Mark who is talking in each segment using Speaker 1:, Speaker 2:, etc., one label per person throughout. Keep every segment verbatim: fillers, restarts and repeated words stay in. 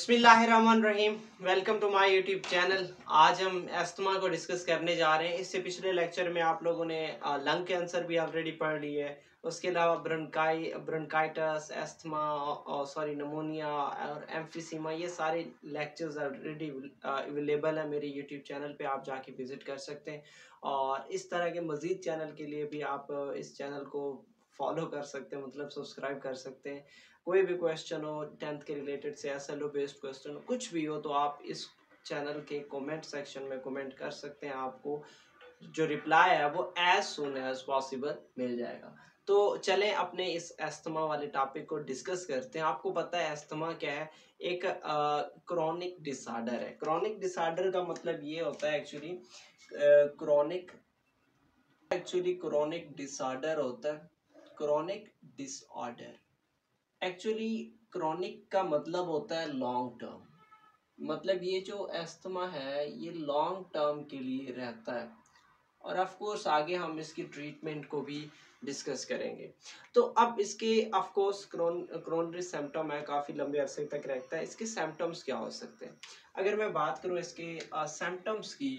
Speaker 1: बिस्मिल्लाहिर्रहमानिर्रहीम। Welcome to my YouTube channel. आज हम एस्थमा को डिस्कस करने जा रहे हैं। इससे पिछले लेक्चर में आप लोगों ने लंग कैंसर भी ऑलरेडी पढ़ ली है। उसके अलावा ब्रोंकाई ब्रोंकाइटिस, एस्थमा और सॉरी नमोनिया और एम्फिसीमा, ये सारे लेक्चर्स ऑलरेडी अवेलेबल है मेरे यूट्यूब चैनल पे, आप जाके विजिट कर सकते हैं। और इस तरह के मज़ीद चैनल के लिए भी आप इस चैनल को फॉलो कर सकते हैं, मतलब सब्सक्राइब कर सकते हैं। कोई भी क्वेश्चन हो टेंथ के रिलेटेड से, S L O based question, कुछ भी हो, तो आप इस चैनल के कमेंट सेक्शन में कमेंट कर सकते हैं। आपको जो रिप्लाई है वो एज सुन एज पॉसिबल मिल जाएगा। तो चलें अपने इस एस्थमा वाले टॉपिक को डिस्कस करते हैं। आपको पता है एस्थमा क्या है? एक क्रॉनिक डिसऑर्डर है। क्रॉनिक डिसऑर्डर का मतलब ये होता है actually chronic actually chronic disorder होता है क्रॉनिक डिसऑर्डर एक्चुअली क्रॉनिक का मतलब होता है लॉन्ग टर्म। मतलब ये जो एस्थमा है ये लॉन्ग टर्म के लिए रहता है, और ऑफ कोर्स आगे हम इसकी ट्रीटमेंट को भी डिस्कस करेंगे। तो अब इसके ऑफ कोर्स क्रोन क्रोनरी सिम्टम है, काफ़ी लंबे अरसे तक रहता है। इसके सिम्टम्स क्या हो सकते हैं? अगर मैं बात करूं इसके सिम्टम्स की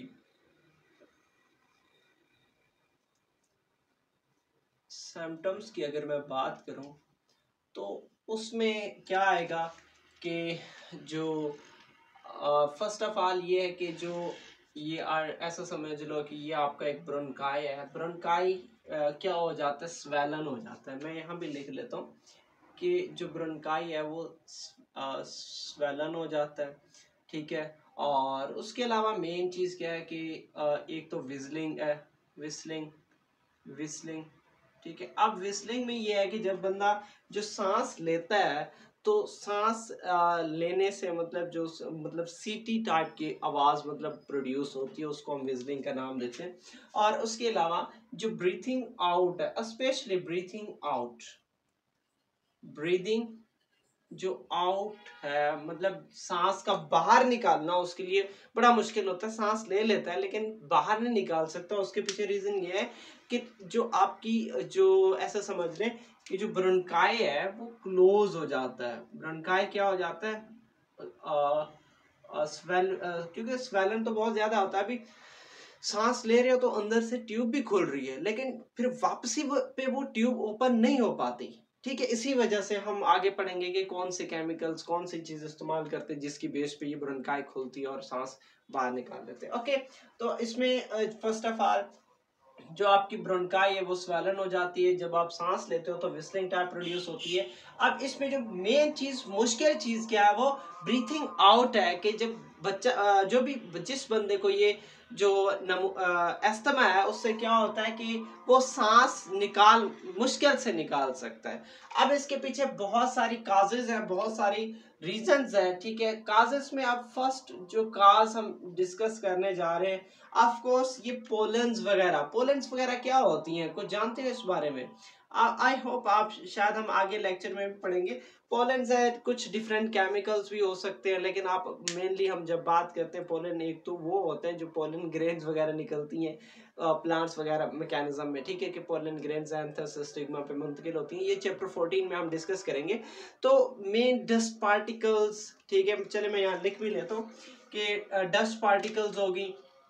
Speaker 1: सिम्टम्स की अगर मैं बात करूं तो उसमें क्या आएगा कि जो फर्स्ट ऑफ ऑल ये है कि जो ये आर ऐसा समझ लो कि ये आपका एक ब्रोंकाई है। ब्रोंकाई क्या हो जाता है? स्वेलन हो जाता है। मैं यहाँ भी लिख लेता हूँ कि जो ब्रोंकाई है वो स्वेलन हो जाता है, ठीक है। और उसके अलावा मेन चीज़ क्या है कि आ, एक तो विजलिंग है, विस्लिंग विस्लिंग ठीक है। अब विस्लिंग में ये है कि जब बंदा जो सांस लेता है तो सांस आ, लेने से मतलब जो मतलब सीटी टाइप की आवाज़ मतलब प्रोड्यूस होती है, उसको हम विजलिंग का नाम देते हैं। और उसके अलावा जो ब्रीथिंग आउट है, स्पेशली ब्रीथिंग आउट ब्रीदिंग जो आउट है, मतलब सांस का बाहर निकालना उसके लिए बड़ा मुश्किल होता है। सांस ले लेता है लेकिन बाहर नहीं निकाल सकता। उसके पीछे रीजन ये है कि जो आपकी जो ऐसा समझ लें कि जो ब्रोंकाई है वो क्लोज हो जाता है। ब्रोंकाई क्या हो जाता है? आ, आ, स्वेल आ, क्योंकि स्वेलन तो बहुत ज्यादा होता है। अभी सांस ले रहे हो तो अंदर से ट्यूब भी खुल रही है, लेकिन फिर वापसी पे वो ट्यूब ओपन नहीं हो पाती, ठीक है। इसी वजह से हम आगे पढ़ेंगे कि कौन से केमिकल्स, कौन सी चीज इस्तेमाल करते हैं जिसकी बेस पे ये ब्रोंकाई खुलती है और सांस बाहर निकाल देते हैं। ओके, तो इसमें फर्स्ट ऑफ ऑल जो आपकी ब्रोंकाई है वो स्वेलन हो जाती है। जब आप सांस लेते हो तो विस्लिंग टाइप प्रोड्यूस होती है। अब इसमें जो मेन चीज, मुश्किल चीज क्या है? वो ब्रीथिंग आउट है कि जब बच्चा जो भी जिस बंदे को ये जो एस्थमा है उससे क्या होता है कि वो सांस निकाल मुश्किल से निकाल सकता है। अब इसके पीछे बहुत सारी काजेज हैं, बहुत सारी रीजंस हैं, ठीक है। काजेस में अब फर्स्ट जो काज हम डिस्कस करने जा रहे हैं, ऑफ कोर्स ये पोलेंस वगैरह पोलेंस वगैरह क्या होती हैं, कुछ जानते हैं इस बारे में? आई होप आप शायद हम आगे लेक्चर में भी पढ़ेंगे। पोलेंस है, कुछ डिफरेंट केमिकल्स भी हो सकते हैं, लेकिन आप मेनली हम जब बात करते हैं पोलन, एक तो वो होते हैं जो पोलन ग्रेन्स वगैरह निकलती हैं प्लांट्स वगैरह मैकेनिज्म में, ठीक है, कि पोलन ग्रेन्स एंथस स्टिग्मा पे मुंतकिल होती हैं। ये चैप्टर फोर्टीन में हम डिस्कस करेंगे। तो मेन डस्ट पार्टिकल्स, ठीक है, चले मैं यहाँ लिख भी लेता हूँ कि डस्ट पार्टिकल्स होगी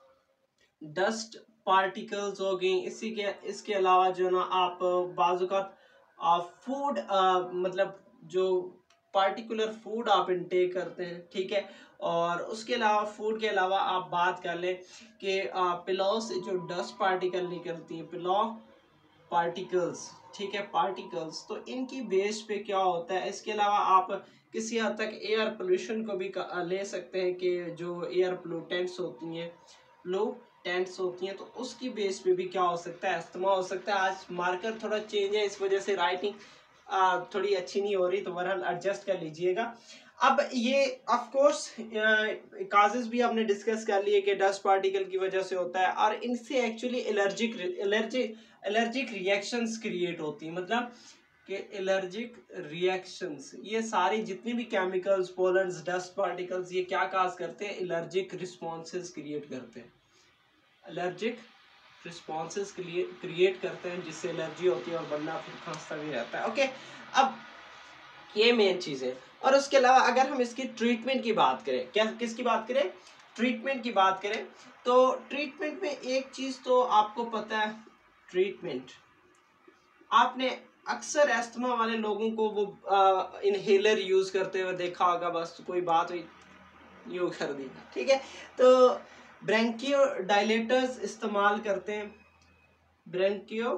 Speaker 1: डस्ट पार्टिकल्स हो गई। इसी के इसके अलावा जो ना आप बाजुकात फूड मतलब जो पार्टिकुलर फूड आप इनटेक करते हैं, ठीक है। और उसके अलावा फूड के अलावा आप बात कर लें कि पिलो से जो डस्ट पार्टिकल निकलती है, पिलो पार्टिकल्स, ठीक है, पार्टिकल्स, तो इनकी बेस पे क्या होता है। इसके अलावा आप किसी हद तक एयर पोल्यूशन को भी ले सकते हैं कि जो एयर पोल्यूटेंट्स होती हैं लो टेंट्स होती हैं, तो उसकी बेस पे भी क्या हो सकता है? अस्थमा हो सकता है। आज मार्कर थोड़ा चेंज है, इस वजह से राइटिंग थोड़ी अच्छी नहीं हो रही, तो बहरहाल एडजस्ट कर लीजिएगा। अब ये ऑफ कोर्स काजेस भी हमने डिस्कस कर लिए कि डस्ट पार्टिकल की वजह से होता है, और इनसे actually allergic allergic allergic reactions create होती हैं। मतलब कि एलर्जिक रिएक्शंस, ये सारी जितनी भी केमिकल्स, पोलन्स, डस्ट पार्टिकल्स, ये क्या काज करते हैं? एलर्जिक रिस्पॉन्सेज क्रिएट करते हैं एलर्जिक रिस्पॉन्सेज क्रिएट करते हैं जिससे एलर्जी होती है और बंदा फिर खांसता भी रहता है। ओके, अब ये मेन चीज है। और उसके अलावा अगर हम इसकी ट्रीटमेंट की बात करें, क्या किसकी बात करें, ट्रीटमेंट की बात करें, तो ट्रीटमेंट में एक चीज तो आपको पता है, ट्रीटमेंट आपने अक्सर अस्थमा वाले लोगों को वो इनहेलर यूज करते हुए देखा होगा, बस कोई बात हुई यूं कर दी, ठीक है। तो ब्रेंकियो डायलेटर्स इस्तेमाल करते हैं, ब्रेंकियो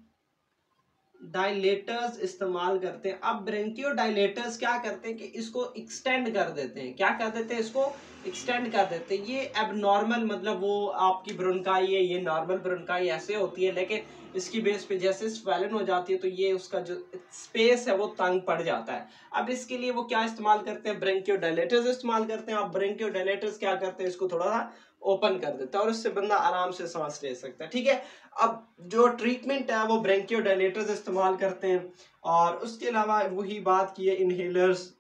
Speaker 1: डायलेटर्स इस्तेमाल करते हैं। अब ब्रेंकियो डायलेटर्स क्या करते हैं कि इसको एक्सटेंड कर देते हैं, क्या कर देते हैं, इसको एक्सटेंड कर देते हैं। ये एबनॉर्मल, मतलब वो आपकी ब्रोंकाई है, ये नॉर्मल ब्रोंकाई ऐसे होती है, लेकिन इसकी बेस पे जैसे स्वेलन हो जाती है तो ये उसका जो स्पेस है वो तंग पड़ जाता है। अब इसके लिए वो क्या इस्तेमाल करते हैं, ब्रेंकियो डायलेटर्स इस्तेमाल करते हैं। अब ब्रेंकियो डायलेटर्स क्या करते हैं, इसको थोड़ा सा ओपन कर देता है और उससे बंदा आराम से सांस ले सकता है, ठीक है। अब जो ट्रीटमेंट है वो ब्रेंकियोडायलेटर्स इस्तेमाल करते हैं। और उसके अलावा वही बात की है, इनहेलर्स,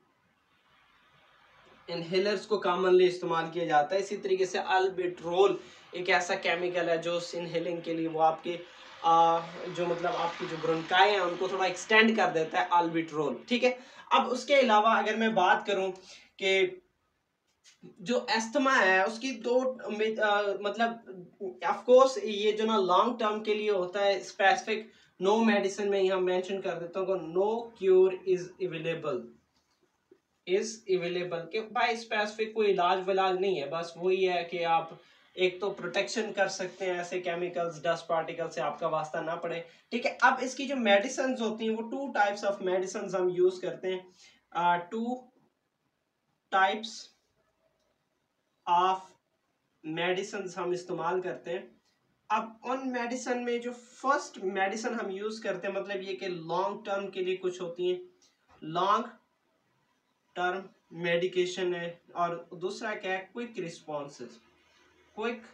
Speaker 1: इनहेलर्स को कॉमनली इस्तेमाल किया जाता है। इसी तरीके से अल्बिट्रोल एक ऐसा केमिकल है जो इनहेलिंग के लिए वो आपके आ, जो मतलब आपकी जो ब्रोंकाई है उनको थोड़ा एक्सटेंड कर देता है, अल्बिट्रोल, ठीक है। अब उसके अलावा अगर मैं बात करूं कि जो एस्थमा है उसकी दो आ, मतलब ऑफ कोर्स ये जो ना लॉन्ग टर्म के लिए होता है, स्पेसिफिक नो मेडिसिन में यहाँ मेंशन कर देता हूँ, no cure is available, is available के भाई स्पेसिफिक कोई इलाज विलाज नहीं है, बस वही है कि आप एक तो प्रोटेक्शन कर सकते हैं ऐसे केमिकल्स, डस्ट पार्टिकल से आपका वास्ता ना पड़े, ठीक है। अब इसकी जो मेडिसिन होती हैं वो टू टाइप्स ऑफ मेडिसिन हम यूज करते हैं, टू टाइप्स ऑफ मेडिसिन हम इस्तेमाल करते हैं। अब उन मेडिसिन में जो फर्स्ट मेडिसिन हम यूज करते हैं, मतलब ये कि लॉन्ग टर्म के लिए कुछ होती हैं, लॉन्ग टर्म मेडिकेशन है, और दूसरा क्या है, quick responses, quick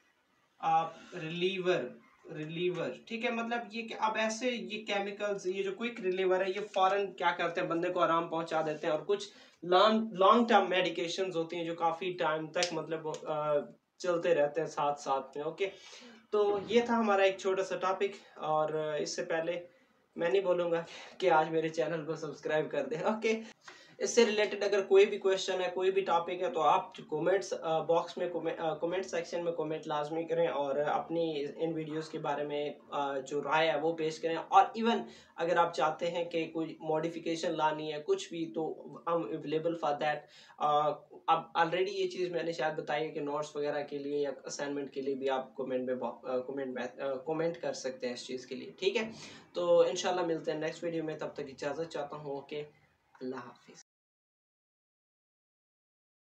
Speaker 1: reliever, reliever, ठीक है। मतलब ये कि अब ऐसे ये केमिकल्स, ये जो क्विक रिलीवर है ये फौरन क्या करते हैं, बंदे को आराम पहुंचा देते हैं। और कुछ लॉन्ग लॉन्ग टर्म मेडिकेशंस होती हैं जो काफी टाइम तक मतलब आ, चलते रहते हैं साथ साथ में, ओके। तो ये था हमारा एक छोटा सा टॉपिक, और इससे पहले मैं नहीं बोलूंगा कि आज मेरे चैनल को सब्सक्राइब कर दें, ओके। इससे रिलेटेड अगर कोई भी क्वेश्चन है, कोई भी टॉपिक है, तो आप कमेंट्स बॉक्स में, कमेंट सेक्शन में कमेंट लाजमी करें और अपनी इन वीडियोस के बारे में जो राय है वो पेश करें। और इवन अगर आप चाहते हैं कि कोई मॉडिफिकेशन लानी है कुछ भी, तो हम अवेलेबल फॉर दैट। अब ऑलरेडी ये चीज़ मैंने शायद बताई है कि नोट्स वगैरह के लिए या असाइनमेंट के लिए भी आप कमेंट में कमेंट में कमेंट कर सकते हैं इस चीज़ के लिए, ठीक है। तो इंशाल्लाह मिलते हैं नेक्स्ट वीडियो में, तब तक इजाज़त चाहता हूँ, ओके, अल्लाह हाफिज़।